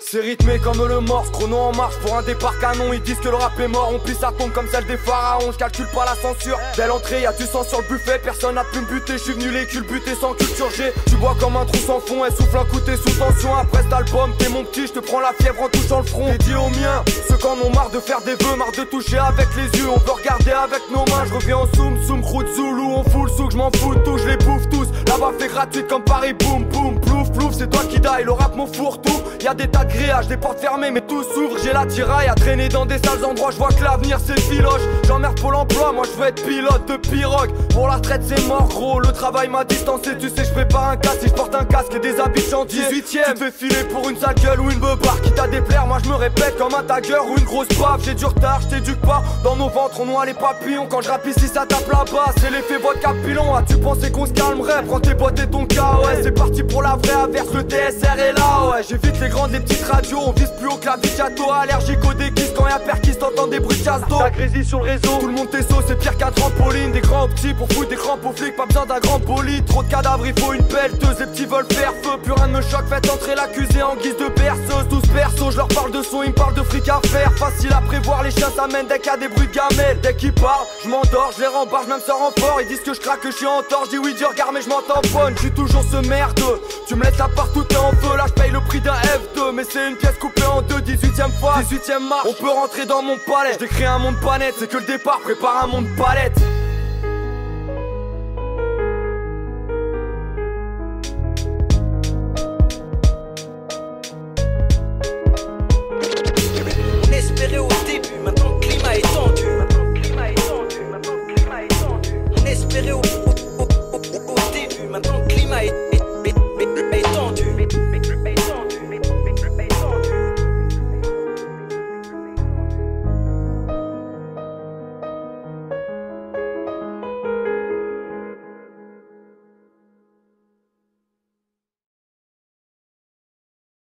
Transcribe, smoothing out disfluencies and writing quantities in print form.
C'est rythmé comme le morse, chrono en marche pour un départ canon. Ils disent que le rap est mort, on plie sa tombe comme celle des pharaons. J'calcule pas la censure, dès l'entrée y'a du sang sur le buffet. Personne n'a pu me buter, j'suis venu les culbuter sans culture G. Tu bois comme un trou sans fond, elle souffle un coup t'es sous tension. Après cet album, t'es mon petit, j'te prends la fièvre en touchant le front. Dédié aux miens, ceux qui en ont marre de faire des vœux, marre de toucher avec les yeux. On peut regarder avec nos mains, j'reviens en zoom, zoom, croûte, zoulou. On fout le souk, j'm'en fous de tout, j'les bouffe tous. Là-bas fait gratuite comme Paris, boum, boum, plouf, plouf. C'est toi qui die, le rap mon four tout. Y'a des tas de gréages, des portes fermées mais tout s'ouvre. J'ai la tiraille à traîner dans des sales endroits. J'vois que l'avenir c'est filoche. J'emmerde pour l'emploi, moi j'veux être pilote de pirogue. Pour la retraite c'est mort gros, le travail m'a distancé. Tu sais j'prépare un casque si j'porte un casque et des habits de chantier. 18ème, tu te fais filer pour une sale gueule ou une beubare qui t'a déplaire. Moi je me répète comme un tagger ou une grosse baffe. J'ai du retard, j't'éduque pas. Dans nos ventres on noie les papillons. Quand je rappe ici ça tape là-bas. C'est l'effet vodka pilon. As-tu pensé qu'on se calmerait? Prends tes bottes et ton cas, ouais. C'est parti pour la vraie averse, le TSR est là, ouais. J'évite les grandes, les petites radios. On vise plus haut que la Vigiato. Allergique aux déguises quand y'a perquis, t'entends des bruits de chasse d'eau. La grésille sur le réseau, tout le monde t'est sauce, c'est pire qu'un trampoline. Des grands petits pour foutre des crampes aux flics. Pas besoin d'un grand bolide, trop de cadavres, il faut une pelleteuse. Les petits veulent faire feu, plus rien ne me choque. Faites entrer l'accusé en guise de berceuse. 12 persos, je leur parle de son, ils me parlent de fric à faire. Facile à prévoir, les chiens s'amènent dès qu'il y a des bruits de gamelles. Dès qu'ils parlent, je m'endors, je les rembarre, je me sors en fort. Ils disent que je craque, que je suis en tort. Je dis oui, Dieu regarde, mais je m'entends bonne. Je suis toujours ce merdeux. Tu me laisses là partout, t'es en feu. Là, je paye le prix d'un F2. Mais c'est une pièce coupée en deux, 18ème fois, 18ème marche. On peut rentrer dans mon palais. Je décris un monde pas net, c'est que le départ prépare un monde palette.